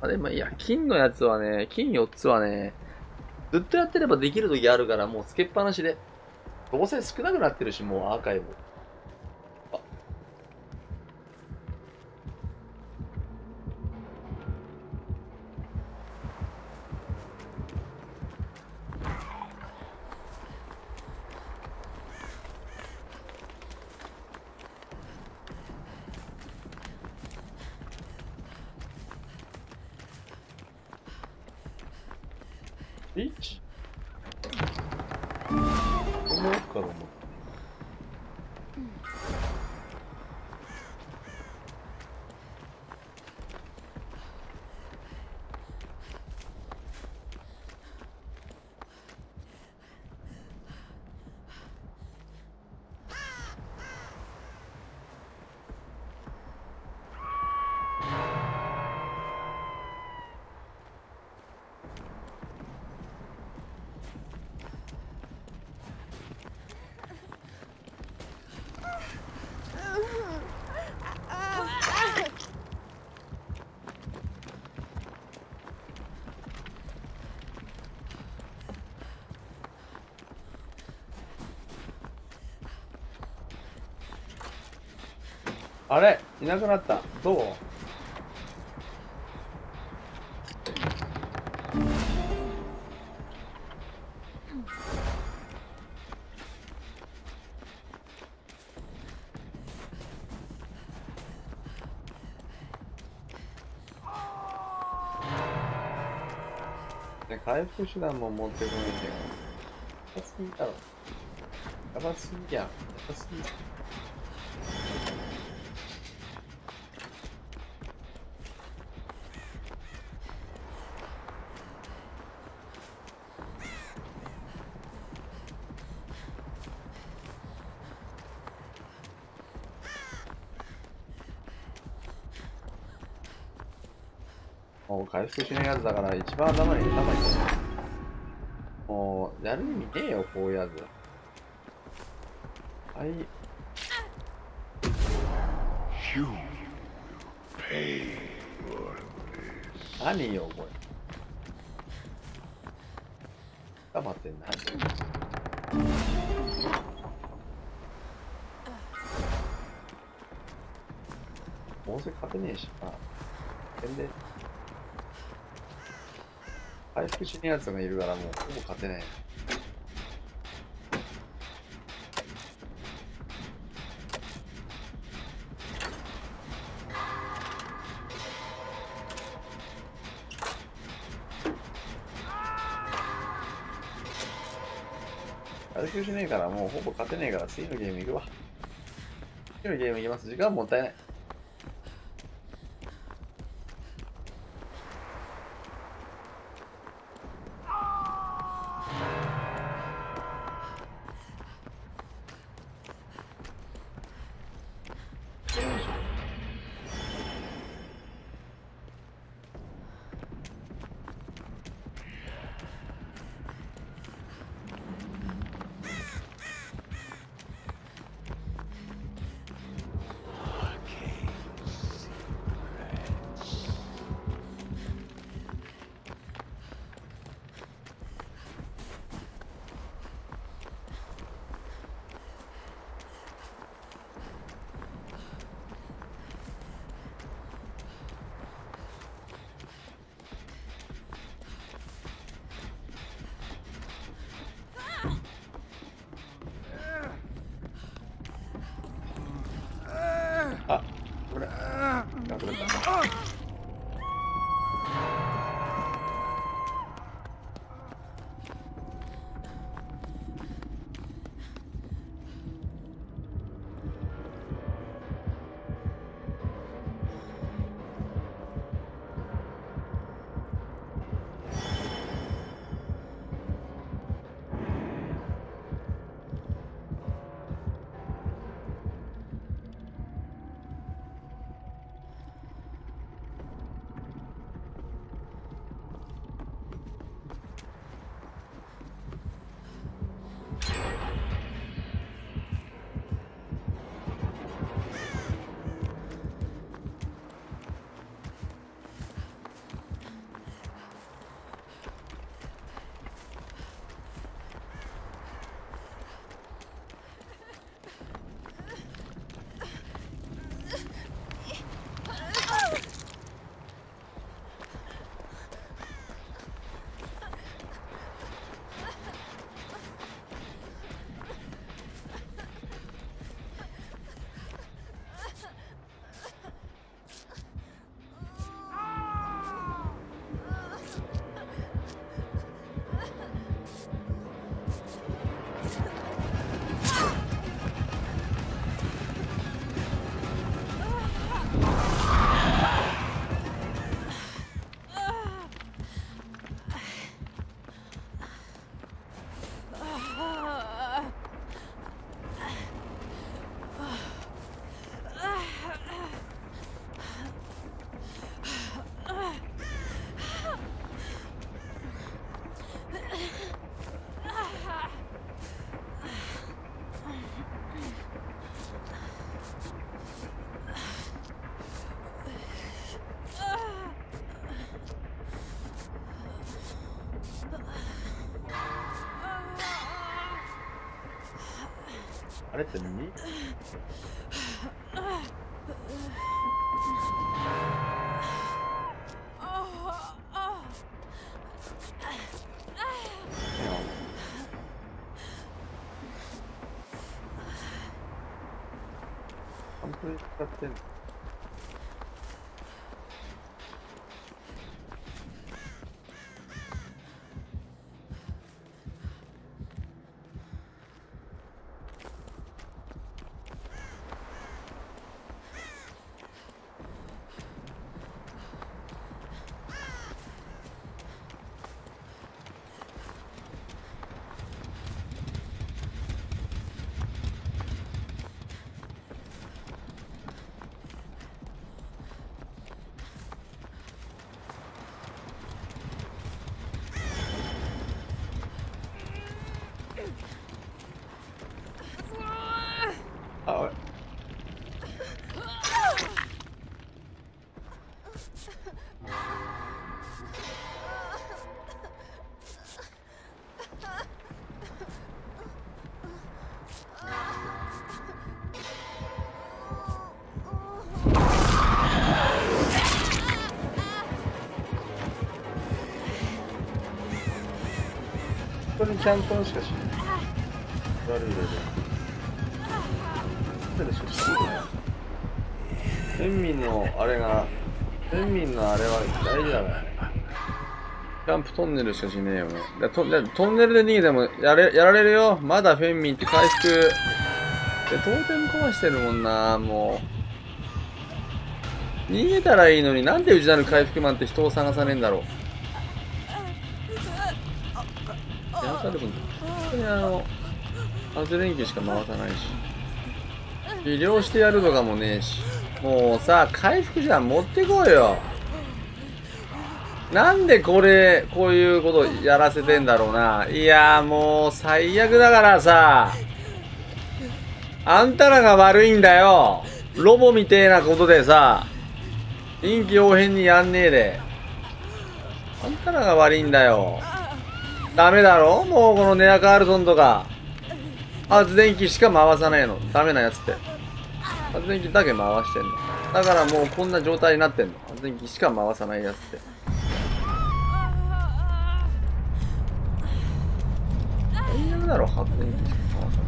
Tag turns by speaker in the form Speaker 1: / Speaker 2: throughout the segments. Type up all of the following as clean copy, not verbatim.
Speaker 1: あ、でもいや、金のやつはね、金4つはね、ずっとやってればできる時あるから、もうつけっぱなしで。どうせ少なくなってるし、もうアーカイブ。あ、リーチ思うから思う。あれいなくなった。どう？ね、回復手段も持ってこないけど。やばすぎだろ。やばすぎやん。やばすぎ。もう回復しないやつだから一番頭にいい。もう、やる意味ねえよ、こういうやつ。はい。何よ、これ。黙ってんな。どうせ勝てねえし、まあ。全然。回復しねえやつがいるからもうほぼ勝てない。回復しねえからもうほぼ勝てねえから次のゲーム行くわ。次のゲーム行きます。時間もったいない。 あれって何？本当に使ってんの？あ、おい。本当にキャントンしかしない。悪い例で。誰しかしない。フェンミンのあれが、フェンミンのあれは大事だからね。キャンプトンネルしかしねえよね。トンネルで逃げてもやられるよ。まだフェンミンって回復。で、トーテム壊してるもんな、もう。逃げたらいいのになんでうちなる回復マンって人を探さねえんだろう。やらされるんだ。本当に発電機しか回さないし。治療してやるとかもねえし。もうさ、回復じゃん持ってこいよ。なんでこういうことやらせてんだろうな。いやもう最悪だからさ。あんたらが悪いんだよ。ロボみてえなことでさ。臨機応変にやんねえで。あんたらが悪いんだよ。ダメだろもうこのネアカールトンとか。発電機しか回さないの。ダメなやつって。発電機だけ回してんの。だからもうこんな状態になってんの。発電機しか回さないやつって。最悪だろ、発電機しか回さない。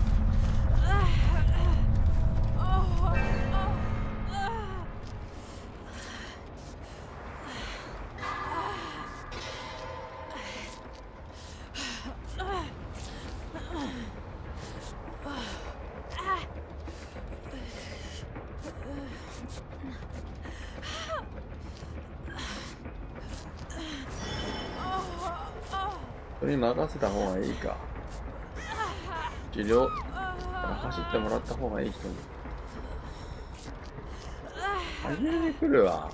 Speaker 1: それに任せた方がいいか。治療走ってもらった方がいい人に。初めに来るわ。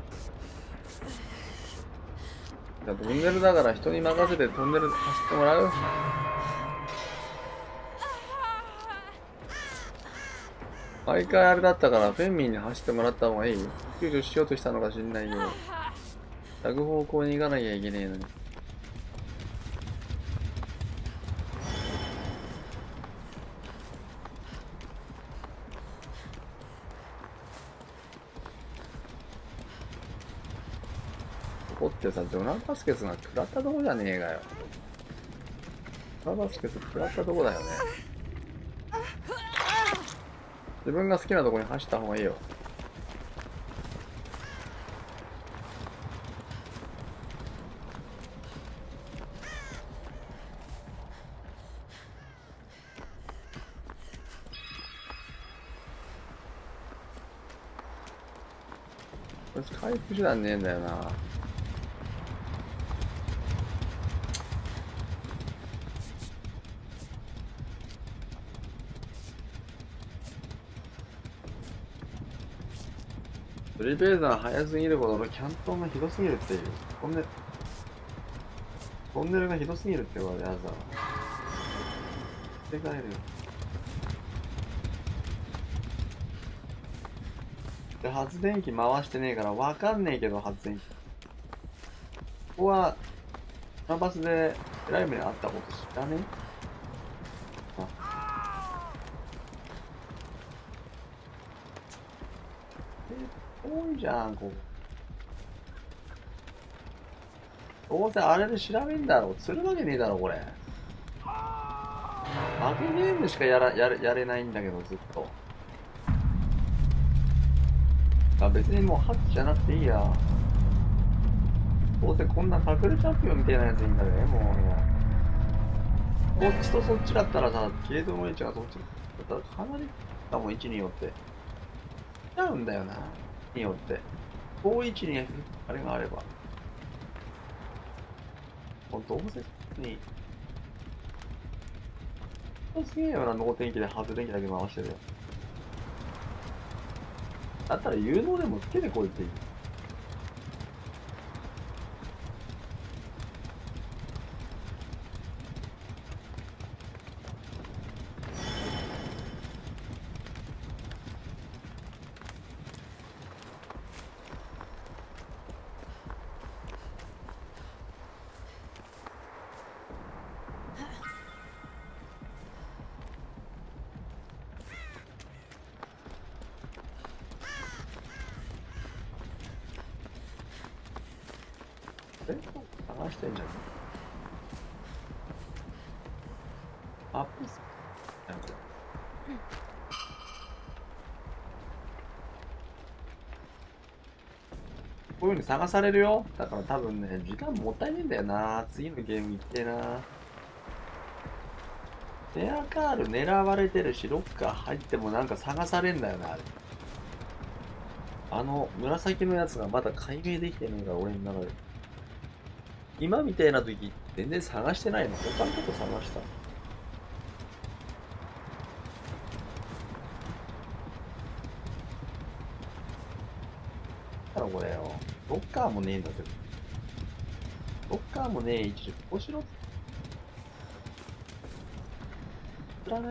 Speaker 1: トンネルだから人に任せてトンネル走ってもらう。毎回あれだったからフェンミンに走ってもらった方がいい。救助しようとしたのか知んないけど。逆方向に行かなきゃいけねえのに。ここってさ、ジョナバスケスが食らったとこじゃねえかよ。ジョナバスケス食らったとこだよね。自分が好きなとこに走った方がいいよ。こいつ回復手段ねえんだよな。フリーペースが速すぎるほどのキャントンがひどすぎるっていう。トンネルがひどすぎるってことでやつだわ。でかえるよ。で、発電機回してねえからわかんねえけど、発電機。ここは、キャンパスで偉い目にあったこと知らねえ？あ、 いじゃん、ここ。どうせあれで調べんだろ。釣るわけねえだろ、これ。負けゲームしかやれないんだけど、ずっと。あ、別にもうハッチじゃなくていいや。どうせこんな隠れチャンピオンみたいなやついいんだね、もう。こっちとそっちだったらさ、ゲートの位置がそっちだったらかなりかも、位置によって。ちゃうんだよな。によって。こう位置にあれがあれば。ほんと、どうせに。すげえよな、脳天気で発電機だけ回してるよ。だったら誘導でもつけてこいっていい。探してんじゃん。アップス。こういうの探されるよ。だから多分ね、時間もったいねえんだよな。次のゲーム行ってな。レアカール狙われてるし、ロッカー入ってもなんか探されんだよな、あれ。あの、紫のやつがまだ解明できてねえから、俺の中で。今みたいな時、全然探してないの。他のこと探した。だからこれよ。ロッカーもねえんだぜ。ロッカーもねえ位置で、こうしろ。知らない。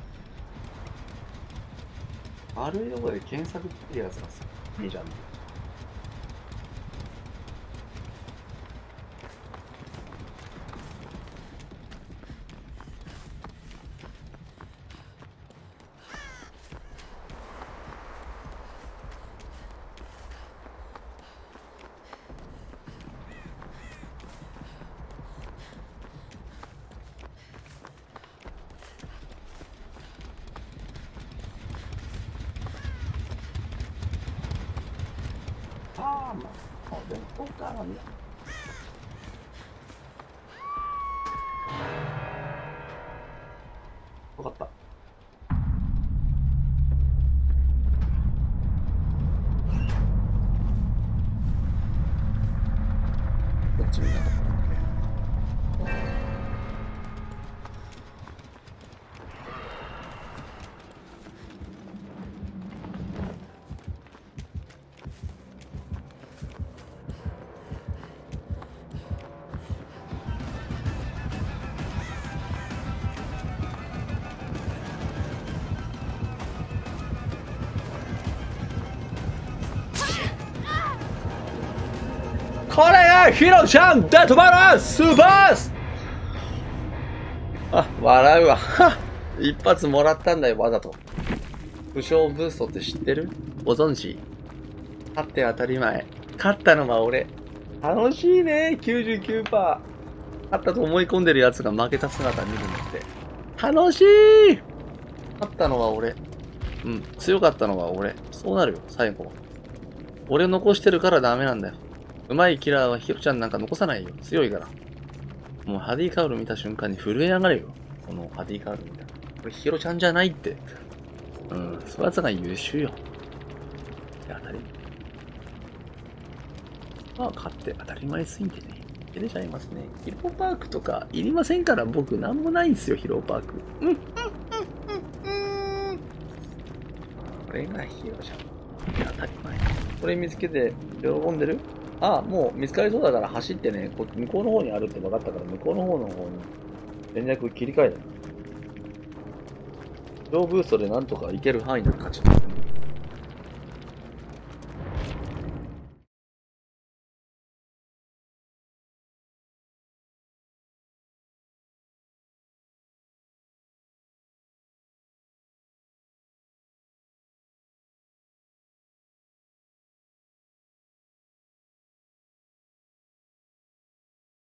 Speaker 1: 丸いとこで検索ってやつがさ、いいじゃん。ああ、まあ、でもロッカーなんだ。わかった。こっち見なかった。これがヒロちゃんデッドバランススーパース。あ、笑うわ。一発もらったんだよ、わざと。負傷ブーストって知ってる？ご存知？勝って当たり前。勝ったのは俺。楽しいね、99%。勝ったと思い込んでる奴が負けた姿見るのって。楽しい！勝ったのは俺。うん、強かったのは俺。そうなるよ、最後は。俺残してるからダメなんだよ。上手いキラーはヒロちゃんなんか残さないよ。強いから。もうハディカウル見た瞬間に震え上がれよ。このハディカウル見た。これヒロちゃんじゃないって。うん、スワツが優秀よ。当たり。まあ、勝って当たり前すぎてね。照れちゃいますね。ヒロパークとかいりませんから僕なんもないんですよ、ヒロパーク。これがヒロじゃん。当たり前。これ見つけて喜んでる？ああ、もう見つかりそうだから走ってね、向こうの方にあるって分かったから、向こうの方に連絡切り替えた。ローブーストでなんとか行ける範囲の勝ちだったね。